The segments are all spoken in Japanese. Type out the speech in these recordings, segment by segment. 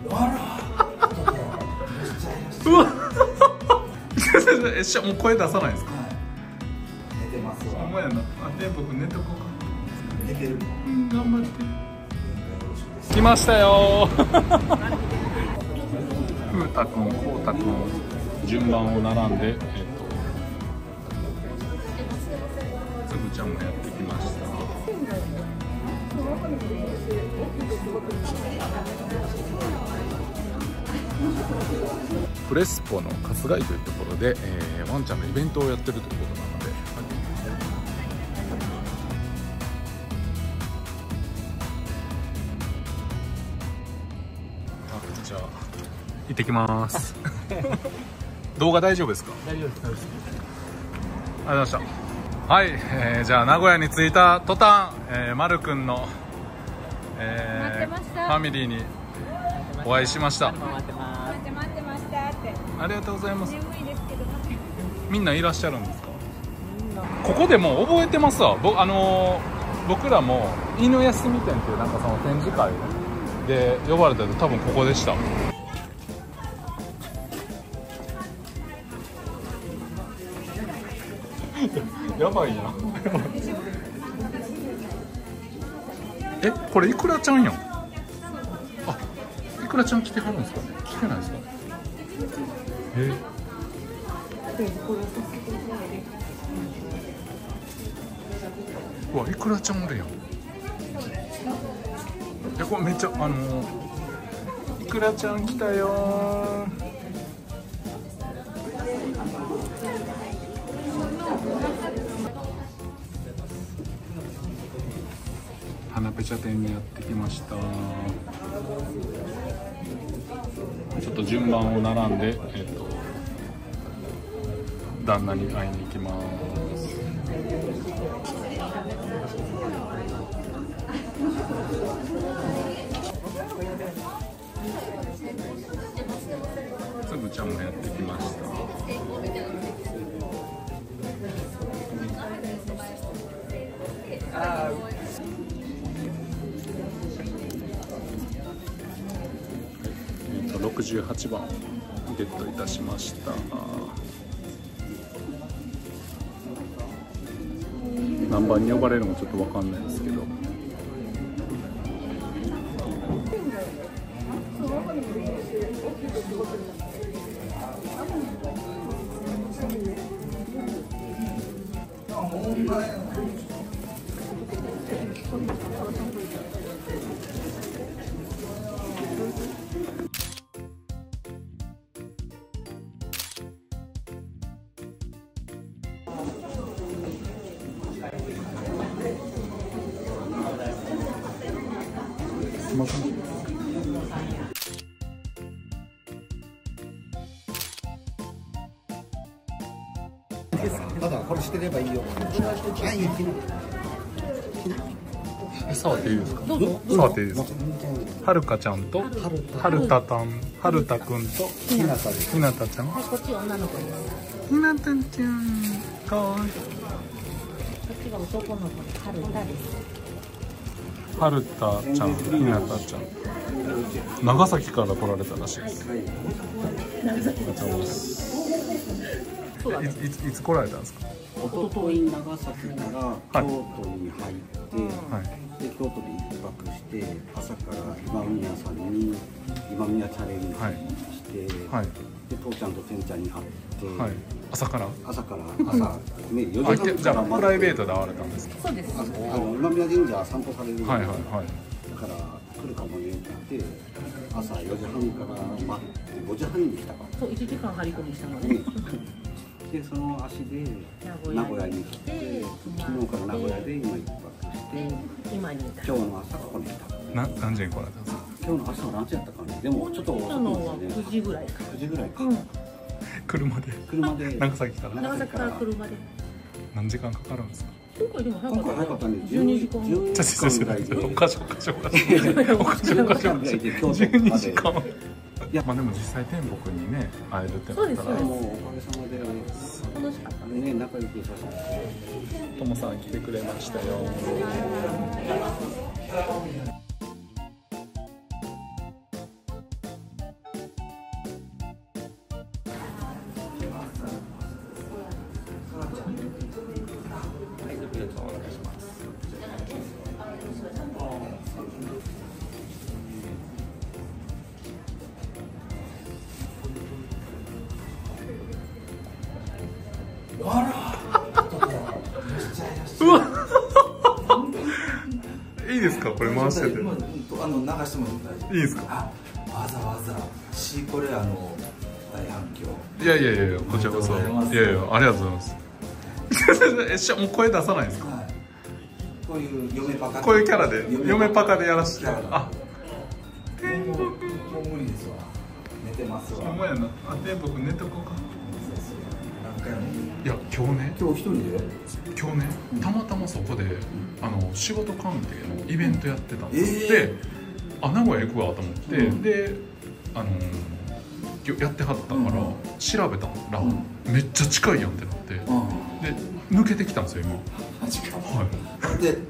うわもう声出さないですか？ 寝てますわ。 ほんまやな。で僕寝とこうか。 寝てる。 頑張って。来ましたよ。風太くん、こうたくん、順番を並んで、つぶちゃんもやってきました。プレスポの春日井というところで、ワンちゃんのイベントをやってるということなので、じゃあ行ってきます。動画大丈夫ですか？ 大丈夫です。 ありがとうございました。はい、じゃあ名古屋に着いた途端、まるくんの、ファミリーにお会いしました。 待ってましたって。 ありがとうございます。 眠いですけど。 みんないらっしゃるんですか？ここでもう覚えてますわ。僕らも犬休み展っていうなんかその展示会で呼ばれたの多分ここでした。やばいな。これいくらちゃんやん。あ、いくらちゃん来てはるんですかね。来てないですかね。うわ、いくらちゃんおるやん。これめっちゃいくらちゃん来たよー。花ペチャ店にやってきました。ちょっと順番を並んで、旦那に会いに行きます。つぶちゃんもやってきました。68番ゲットいたしました。何番に呼ばれるのかちょっと分かんないですけど、すいません。 まだこれしてればいいよ。 触っていいですか？触っていいですか？はるかちゃんとはるたくんとひなたちゃん。 こっち女の子です。 ひなたちゃんかわいい。 こっちが男の子ではるたです。 はるたちゃん、ひなたちゃん。長崎から来られたらしいです。いつ来られたんですか？ 一昨日長崎から京都に入って、で京都で一泊して朝から今宮さんに今宮チャレンジして、で父ちゃんとてんちゃんに会って、 朝からね4時半じゃあプライベートで会われたんですか？ そうです。 今宮神社散歩されるので、 はいだから来るかもねって言って朝4時半から待って5時半に来たから。 そう1時間張り込みしたので。 でその足で名古屋に来て、昨日から名古屋で今一泊して今に今日の朝ここに来た。 何時に来られたんですか？ 今日の朝は何時やったかね。でもちょっと遅くですね。 9時ぐらいか。 9時ぐらいか。 車で長崎から車で何時間かかるんですか？ 今回でも今回早かったね。 12時間。 12時間ぐらいで。 おかしい12時間。いや、まあでも実際天国にね会えるってなったら、 もうおかげさまで楽しかったね、仲良くさせて。 ともさん来てくれましたよ。 いいですかこれ回してて。 流しても大丈夫。 いいですか。 わざわざこれ大反響。 いやいやいやこちらこそ。いやいやありがとうございます。もう声出さないですか。 こういう嫁パカ。 こういうキャラで嫁パカでやらして。あ。 もう無理ですわ。寝てますわ。 ほんまやな。で僕寝とこうか。 何回も。 いや今日ね。 今日一人で？ 今日ねたまたまそこで仕事関係のイベントやってたんですで、名古屋行くわと思って、でやってはったから調べたらめっちゃ近いやんってなってで抜けてきたんですよ今。 マジか。 はい。 で、これで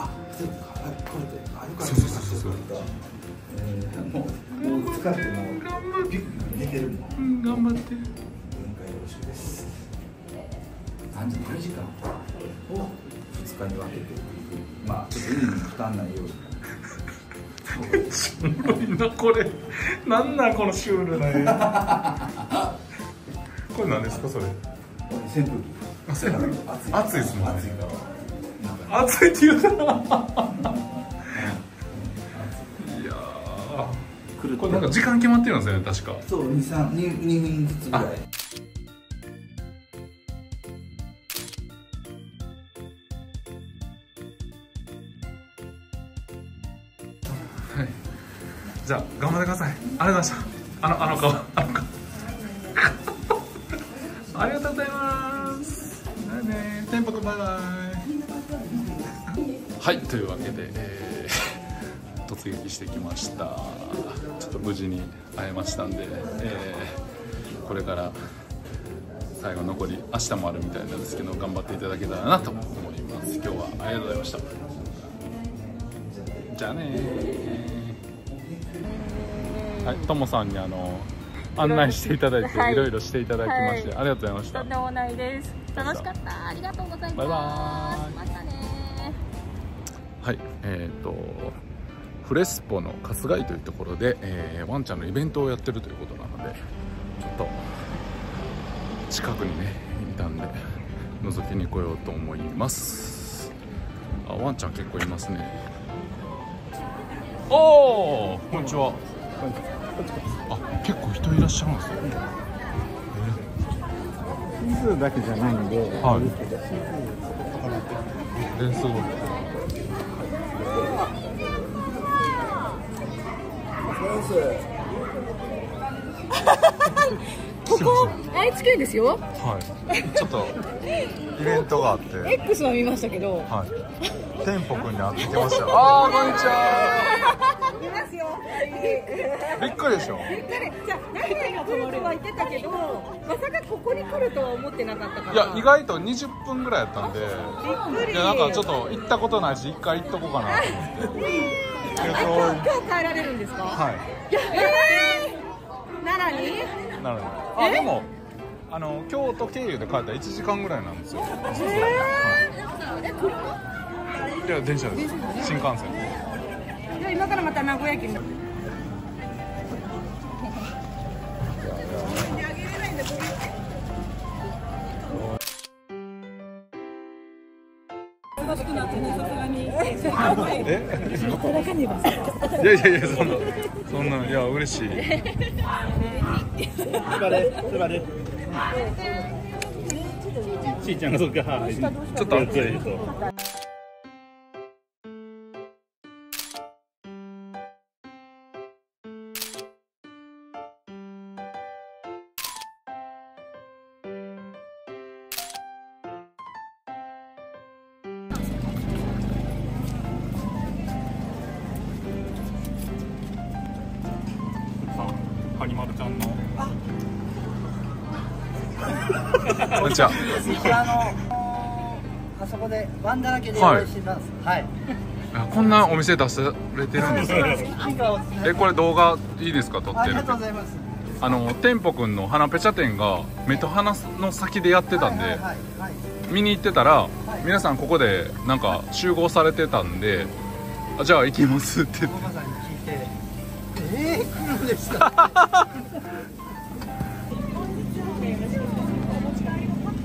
そうもう使っても寝てるもん。 頑張って。 よろしくです。何時間を2日に分けて、まあちょっと海に負担ないように。 みんなこれなんなんこのシュールな絵。これ何ですかそれ。 扇風機。 暑いですもんね。暑いって言うから。いやこれなんか時間決まってるんですよね確か。 そう2分ずつぐらい。 じゃあ頑張ってください。ありがとうございました。あの顔ありがとうございます。ねテンポくバイバイ。はいというわけで、突撃してきました。ちょっと無事に会えましたんで、これから最後残り明日もあるみたいなんですけど頑張っていただけたらなと思います。今日はありがとうございました。じゃあねはい、ともさんに案内していただいて、いろいろしていただきまして、ありがとうございました。 とんでもないです。楽しかった。ありがとうございます。 バイバーイ。 またね。 はい、フレスポの春日井というところで、ワンちゃんのイベントをやってるということなので、ちょっと近くにねいたんで覗きに来ようと思います。ワンちゃん結構いますね。おー、こんにちは。結構人いらっしゃるんですよ。 シーズだけじゃないんで、 はい。すごい。 ここ愛知県ですよ。 はい。ちょっとイベントがあって。 X は見ましたけど。 はい。テンポくんに会ってきました。あー、こんにちは。 いますよ。 びっくりでしょ。 びっくり。じゃあ名古屋に来るとは言ってたけど、まさかここに来るとは思ってなかったから。 いや意外と20分ぐらいやったんで。 びっくり。 いやなんかちょっと行ったことないし一回行っとこうかなと思って。 今日帰られるんですか。 はい。 奈良に。 なるほど。でも京都経由で帰ったら1時間ぐらいなんですよ。いや電車です。新幹線。 じゃあ今からまた名古屋駅に。 いやいやいやそんないや嬉しい。 ちいちゃんがそうか。 ちょっと暑い。はにまるちゃんの。こんにちは。 あそこでワンだらけで用意してます。はい。 こんなお店出されてるんですか。これ動画いいですか撮ってる。 ありがとうございます。 テンポくんの花ペチャ店が目と鼻の先でやってたんで見に行ってたら皆さんここでなんか集合されてたんで、じゃあ行きますって言って。 ママさんに聞いて、来るんですか。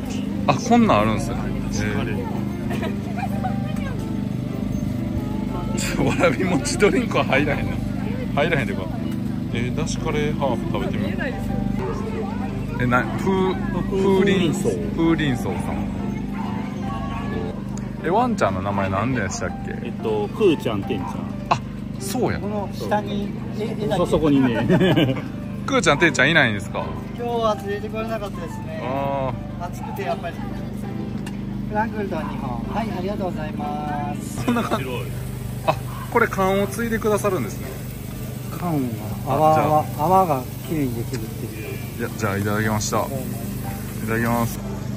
こんなんあるんですね。 わらび餅ドリンクは入らへんな。入らへんていうか、だしカレーハーフ食べてみよう。風鈴荘さん。ワンちゃんの名前何でしたっけ？ くーちゃんてんちゃん。 あ、そうや。 この下にそこにね。 くーちゃんてんちゃんいないんですか？ 今日は連れてこれなかったですね。暑くてやっぱりフランクフルトは2本。はい、ありがとうございます。 そんな感じ。あ、これ缶をついでくださるんですね。 缶が泡がきれいにできるっていう。 じゃあいただきました。いただきます。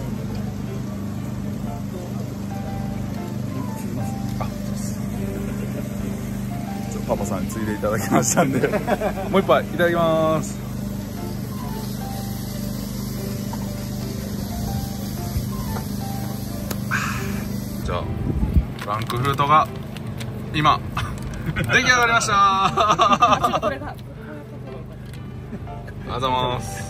パパさんについでいただきましたんでもう一杯いただきます。じゃあフランクフルトが今出来上がりましたありがとうございます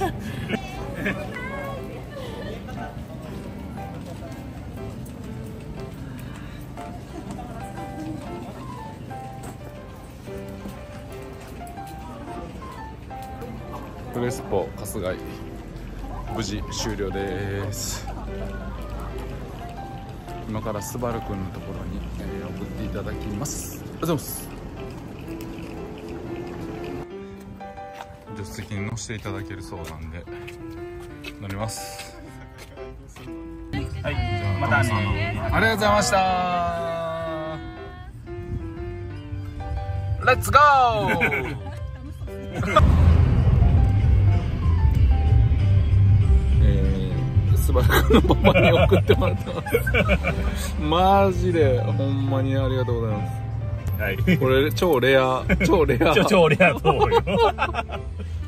クレスポ春日井無事終了です。今からスバルくんのところに、送っていただきます。ありがとうございます。助手席に乗せていただけるそうなんで乗ります。 はい、またね。 ありがとうございました。レッツゴースバル君のママに送ってもらってますマジでほんまにありがとうございます。 はい、 これ超レア超レアと思うよ